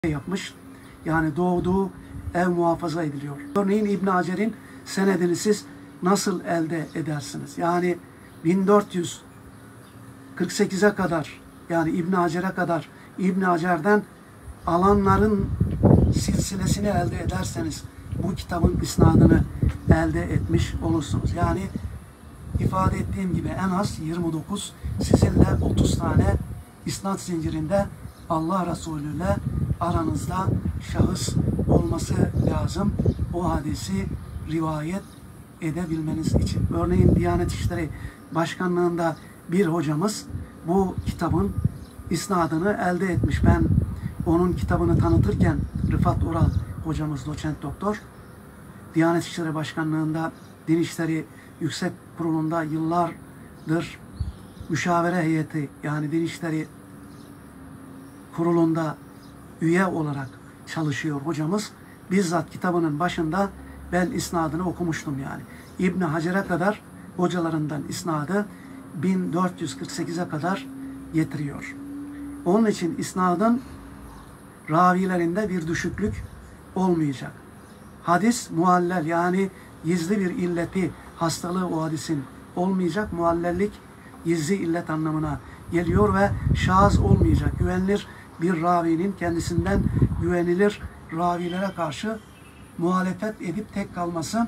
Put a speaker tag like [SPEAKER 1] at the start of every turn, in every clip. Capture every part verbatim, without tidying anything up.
[SPEAKER 1] yapmış. Yani doğduğu ev muhafaza ediliyor. Örneğin İbn Hacer'in senedini siz nasıl elde edersiniz? Yani bin dört yüz kırk sekize kadar, yani İbn Hacer'e kadar İbn Hacer'den alanların silsilesini elde ederseniz bu kitabın isnadını elde etmiş olursunuz. Yani ifade ettiğim gibi en az yirmi dokuz, sizinle otuz tane isnad zincirinde Allah Resulü ile aranızda şahıs olması lazım o hadisi rivayet edebilmeniz için. Örneğin Diyanet İşleri Başkanlığı'nda bir hocamız bu kitabın isnadını elde etmiş. Ben onun kitabını tanıtırken Rıfat Ural hocamız, doçent doktor, Diyanet İşleri Başkanlığı'nda Din İşleri Yüksek Kurulu'nda yıllardır müşavere heyeti, yani Din İşleri Kurulu'nda üye olarak çalışıyor hocamız. Bizzat kitabının başında ben isnadını okumuştum yani. İbn Hacer'e kadar hocalarından isnadı bin dört yüz kırk sekize kadar getiriyor. Onun için isnadın ravilerinde bir düşüklük olmayacak. Hadis muallel, yani gizli bir illeti, hastalığı o hadisin olmayacak. Muallellik gizli illet anlamına geliyor ve şaz olmayacak. Güvenilir bir ravinin kendisinden güvenilir ravilere karşı muhalefet edip tek kalması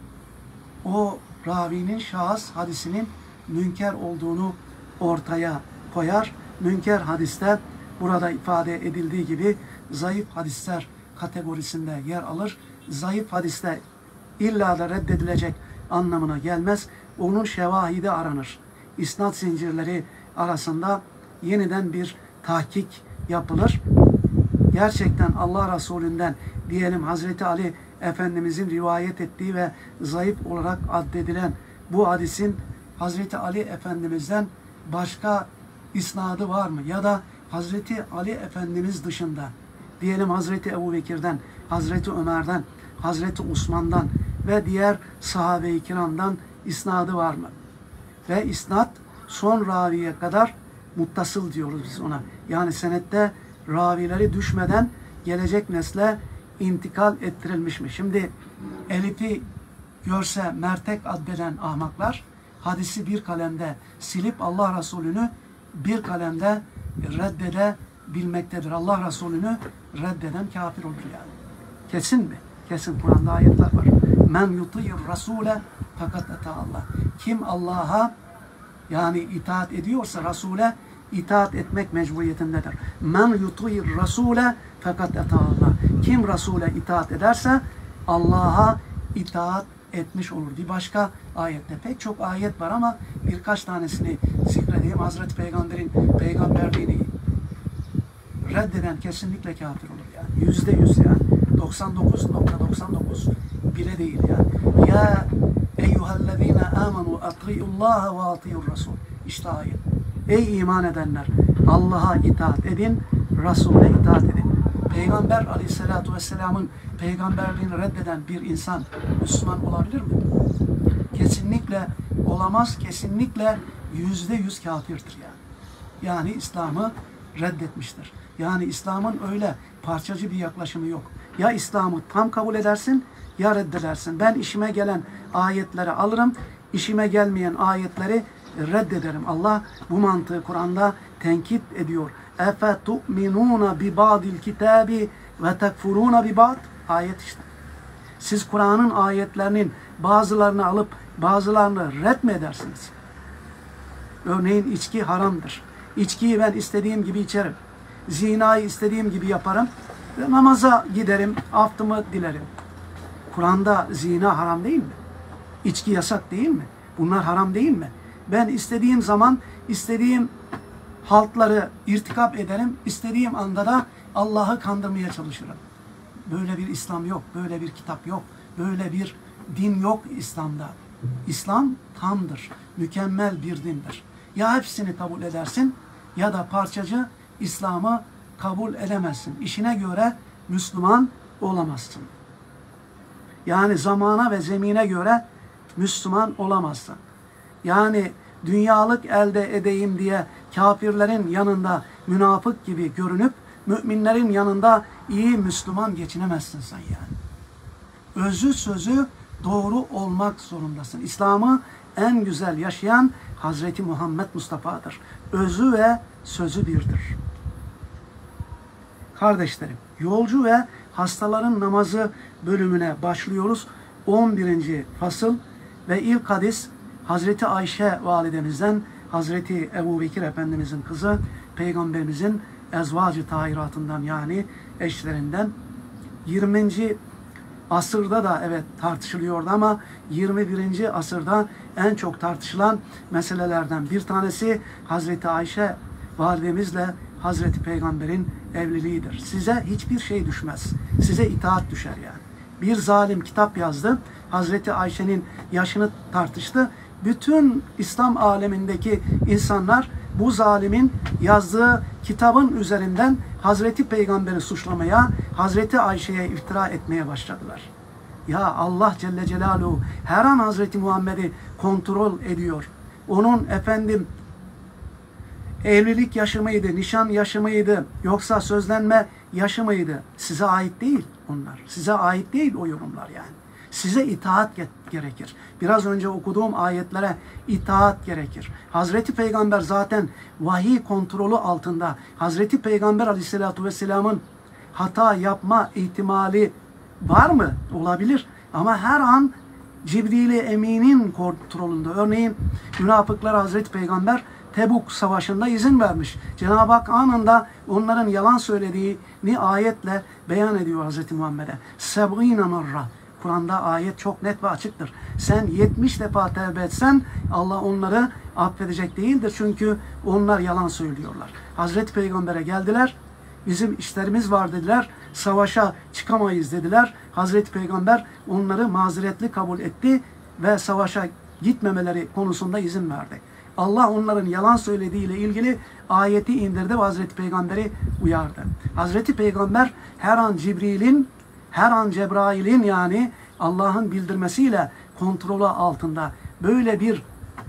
[SPEAKER 1] o ravinin şahıs hadisinin münker olduğunu ortaya koyar. Münker hadiste burada ifade edildiği gibi zayıf hadisler kategorisinde yer alır. Zayıf hadiste illa da reddedilecek anlamına gelmez. Onun şevahidi aranır. İsnad zincirleri arasında yeniden bir tahkik yapılır. Gerçekten Allah Resulü'nden, diyelim Hazreti Ali Efendimizin rivayet ettiği ve zayıf olarak addedilen bu hadisin Hazreti Ali Efendimiz'den başka isnadı var mı? Ya da Hazreti Ali Efendimiz dışında, diyelim Hazreti Ebubekir'den, Hazreti Ömer'den, Hazreti Osman'dan ve diğer sahabe-i kiramdan isnadı var mı? Ve isnad son raviye kadar muttasıl diyoruz biz ona. Yani senette ravileri düşmeden gelecek nesle intikal ettirilmiş mi? Şimdi Elif'i görse mertek addeden ahmaklar hadisi bir kalemde silip Allah Resulü'nü bir kalemde reddedebilmektedir. Allah Resulü'nü reddeden kafir olur yani. Kesin mi? Kesin. Kur'an'da ayetler var. Men yutiyir rasule fakat ata Allah. Kim Allah'a yani itaat ediyorsa Resul'e itaat etmek mecburiyetindedir. Men yutiyir rasule fakat ata Allah. Kim Resul'e itaat ederse Allah'a itaat etmiş olur. Bir başka ayette pek çok ayet var ama birkaç tanesini zikredeyim. Hazreti Peygamber'in peygamberliğini reddeden kesinlikle kafir olur yani. Yüzde yüz yani. doksan dokuz nokta doksan dokuz bile değil yani. Ya eyyühellezine amenu ati'ullaha ve ati'ur rasul. İşte ayet. Ey iman edenler, Allah'a itaat edin, Resul'e itaat edin. Peygamber aleyhissalatu vesselamın peygamberliğini reddeden bir insan Müslüman olabilir mi? Kesinlikle olamaz, kesinlikle yüzde yüz kafirdir yani. Yani İslam'ı reddetmiştir. Yani İslam'ın öyle parçacı bir yaklaşımı yok. Ya İslam'ı tam kabul edersin ya reddedersin. Ben işime gelen ayetleri alırım, işime gelmeyen ayetleri reddederim. Allah bu mantığı Kur'an'da tenkit ediyor. Efe tu'minuna bi ba'dil kitabi ve tekfuruna bi ba'd. Ayet işte. Siz Kur'an'ın ayetlerinin bazılarını alıp bazılarını red mi edersiniz? Örneğin içki haramdır. İçkiyi ben istediğim gibi içerim. Zinayı istediğim gibi yaparım. Ve namaza giderim, aftımı dilerim. Kur'an'da zina haram değil mi? İçki yasak değil mi? Bunlar haram değil mi? Ben istediğim zaman istediğim haltları irtikap ederim. İstediğim anda da Allah'ı kandırmaya çalışırım. Böyle bir İslam yok. Böyle bir kitap yok. Böyle bir din yok İslam'da. İslam tamdır. Mükemmel bir dindir. Ya hepsini kabul edersin ya da parçacı İslam'ı kabul edemezsin. İşine göre Müslüman olamazsın. Yani zamana ve zemine göre Müslüman olamazsın. Yani dünyalık elde edeyim diye kafirlerin yanında münafık gibi görünüp müminlerin yanında iyi Müslüman geçinemezsin sen yani. Özü sözü doğru olmak zorundasın. İslam'ı en güzel yaşayan Hazreti Muhammed Mustafa'dır. Özü ve sözü birdir. Kardeşlerim, yolcu ve hastaların namazı bölümüne başlıyoruz. on birinci fasıl ve ilk hadis Hazreti Ayşe validemizden, Hazreti Ebu Bekir Efendimizin kızı, Peygamberimizin ezvacı tahiratından yani eşlerinden. yirminci asırda da evet tartışılıyordu ama yirmi birinci asırda en çok tartışılan meselelerden bir tanesi Hazreti Ayşe validemizle Hazreti Peygamber'in evliliğidir. Size hiçbir şey düşmez. Size itaat düşer yani. Bir zalim kitap yazdı. Hazreti Ayşe'nin yaşını tartıştı. Bütün İslam alemindeki insanlar bu zalimin yazdığı kitabın üzerinden Hazreti Peygamber'i suçlamaya, Hazreti Ayşe'ye iftira etmeye başladılar. Ya Allah Celle Celaluhu her an Hazreti Muhammed'i kontrol ediyor. Onun efendim evlilik yaşı mıydı, nişan yaşı mıydı, yoksa sözlenme yaşı mıydı? Size ait değil onlar. Size ait değil o yorumlar yani. Size itaat gerekir. Biraz önce okuduğum ayetlere itaat gerekir. Hazreti Peygamber zaten vahiy kontrolü altında. Hazreti Peygamber Aleyhisselatü Vesselam'ın hata yapma ihtimali var mı? Olabilir. Ama her an Cibril-i Emin'in kontrolünde. Örneğin münafıklara Hazreti Peygamber Tebuk Savaşı'nda izin vermiş. Cenab-ı Hak anında onların yalan söylediğini ayetle beyan ediyor Hazreti Muhammed'e. Seb'ine marra. Kur'an'da ayet çok net ve açıktır. Sen yetmiş defa tevbe etsen Allah onları affedecek değildir. Çünkü onlar yalan söylüyorlar. Hazreti Peygamber'e geldiler. Bizim işlerimiz var dediler. Savaşa çıkamayız dediler. Hazreti Peygamber onları mazeretli kabul etti ve savaşa gitmemeleri konusunda izin verdi. Allah onların yalan söylediğiyle ilgili ayeti indirdi ve Hazreti Peygamber'i uyardı. Hazreti Peygamber her an Cibril'in, her an Cebrail'in yani Allah'ın bildirmesiyle kontrolü altında. Böyle bir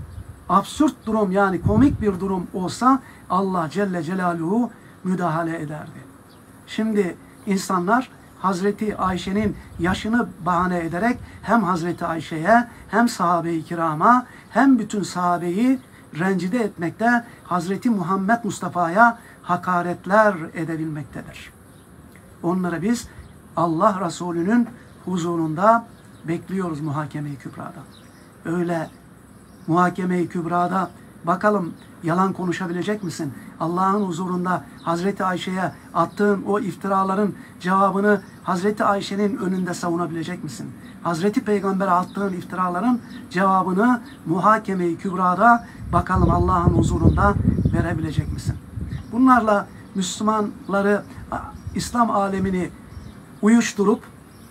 [SPEAKER 1] absürt durum yani komik bir durum olsa Allah Celle Celaluhu müdahale ederdi. Şimdi insanlar Hazreti Ayşe'nin yaşını bahane ederek hem Hazreti Ayşe'ye hem sahabe-i kirama hem bütün sahabeyi rencide etmekte, Hazreti Muhammed Mustafa'ya hakaretler edebilmektedir. Onları biz Allah Resulü'nün huzurunda bekliyoruz muhakeme-i kübrada. Öyle muhakeme-i kübrada bakalım yalan konuşabilecek misin? Allah'ın huzurunda Hazreti Ayşe'ye attığın o iftiraların cevabını Hazreti Ayşe'nin önünde savunabilecek misin? Hazreti Peygamber'e attığın iftiraların cevabını muhakeme-i kübrada bakalım Allah'ın huzurunda verebilecek misin? Bunlarla Müslümanları, İslam alemini uyuşturup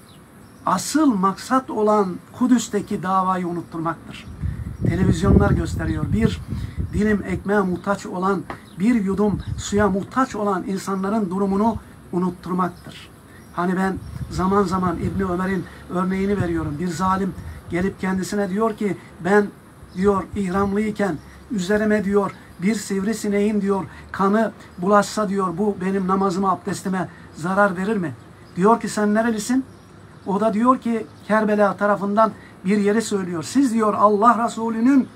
[SPEAKER 1] asıl maksat olan Kudüs'teki davayı unutturmaktır. Televizyonlar gösteriyor. Bir dilim ekmeğe muhtaç olan, bir yudum suya muhtaç olan insanların durumunu unutturmaktır. Hani ben zaman zaman İbni Ömer'in örneğini veriyorum. Bir zalim gelip kendisine diyor ki ben diyor ihramlıyken üzerime diyor bir sivrisineğin diyor kanı bulaşsa diyor bu benim namazıma abdestime zarar verir mi? Diyor ki sen nerelisin? O da diyor ki Kerbela tarafından bir yeri söylüyor. Siz diyor Allah Resulü'nün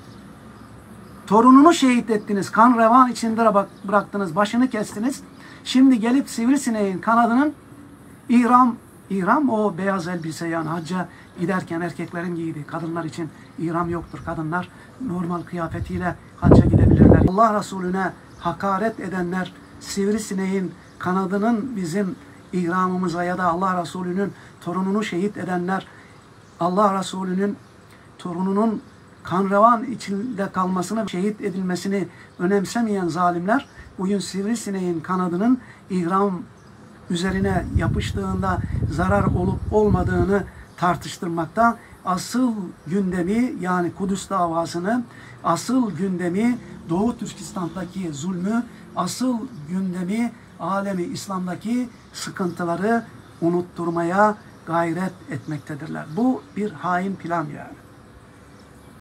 [SPEAKER 1] torununu şehit ettiniz. Kan revan içinde bıraktınız. Başını kestiniz. Şimdi gelip sivrisineğin kanadının ihram, ihram o beyaz elbise yani hacca giderken erkeklerin giydiği. Kadınlar için ihram yoktur. Kadınlar normal kıyafetiyle hacca gidebilirler. Allah Resulüne hakaret edenler sivrisineğin kanadının bizim ihramımıza ya da Allah Resulü'nün torununu şehit edenler Allah Resulü'nün torununun kan revan içinde kalmasını, şehit edilmesini önemsemeyen zalimler bugün sivrisineğin kanadının ihram üzerine yapıştığında zarar olup olmadığını tartıştırmakta. Asıl gündemi yani Kudüs davasını, asıl gündemi Doğu Türkistan'daki zulmü, asıl gündemi alemi İslam'daki sıkıntıları unutturmaya gayret etmektedirler. Bu bir hain plan yani.